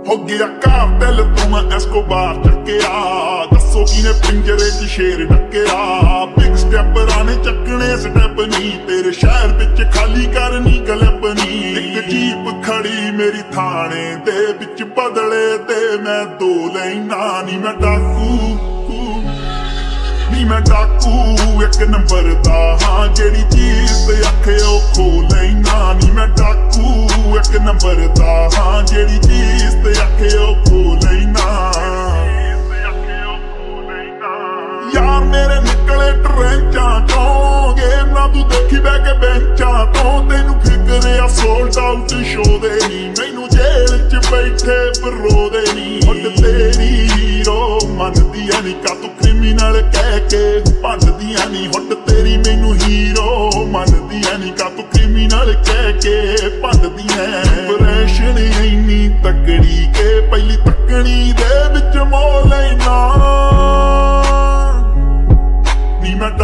हो गया कार्टेल तो मैं एस्कोबार चक्या दसो किने पिंजरे च शेर ढक्या बिग स्टेपर आने चकने स्टेप नी तेरे शहर विच खाली करनी कलपनी एक जीप खड़ी मेरी थाने दे विच बदले ते मैं दो लेना नी मैं डाकू नी मैं डाकू एक नंबर दा हाँ जेड़ी चीज ते आखे ओ खो लेना नी मैं डाकू एक नंबर दा हाँ जेड़ी चीज ते आखे ओ खो लेना यार मेरे निकले ट्रेंचा चों गेम ना तू देखी बह के बेंचा तो तेनू फिक्र आ सोल्ड आउट शो दे नी मैनू जेल च बैठे बरो दे नी हुड तेरी हीरो मनदियां नी का तू क्रिमिनल कह के भंनदियां नी हुड तेरी मैनू हीरो मनदियां नी का तू क्रिमिनल कह के भंनदियां ऑपरेशन इन्नी तकड़ी के पहली तकनी दे विच मोह लेना नी मैं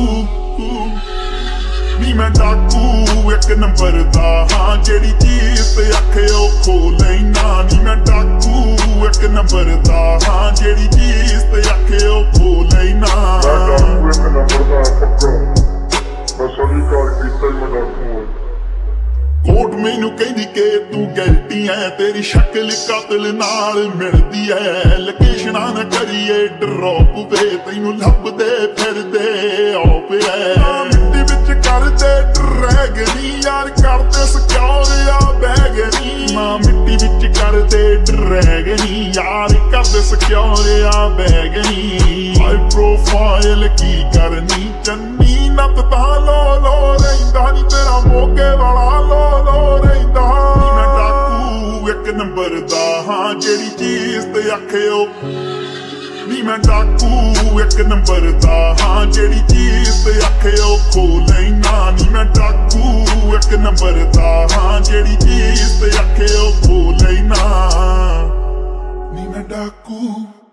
डाकू एक नंबर दा हाँ जेड़ी चीज ते आखे ओ खो लेना नी मैं डाकू एक नंबर दा हाँ जेड़ी चीज ते आखे ओ खो लेना एक नंबर दा पक्का मैं सभी कार कीता ही मैं डाकू कोर्ट मैनू कहदी के तू गलती है तेरी शक्ल कातिल नाल मिलदी है लोकेशना न करिए ड्रॉप वे तैनू लभदे फिरदे ऑप है मिट्टी विच करदे ड्रैगनी यार करदे सिक्योर या बैगनी मां मिट्टी विच करदे ड्रैगनी यार करदे सिक्योर या बैगनी हाई प्रोफाइल की करनी चन्नी नत तां लो रहिंदा नी तेरा मोगे वाला लो रहिंदा मैं डाकू एक नंबर दा हाँ जेड़ी चीज ते आखे ओ नी मैं डाकू एक नंबर दा हाँ जेड़ी चीज ते आखे ओ खो लेना नी मैं डाकू एक नंबर दा हाँ जेड़ी चीज ते आखे ओ खो लेना नी मैं डाकू।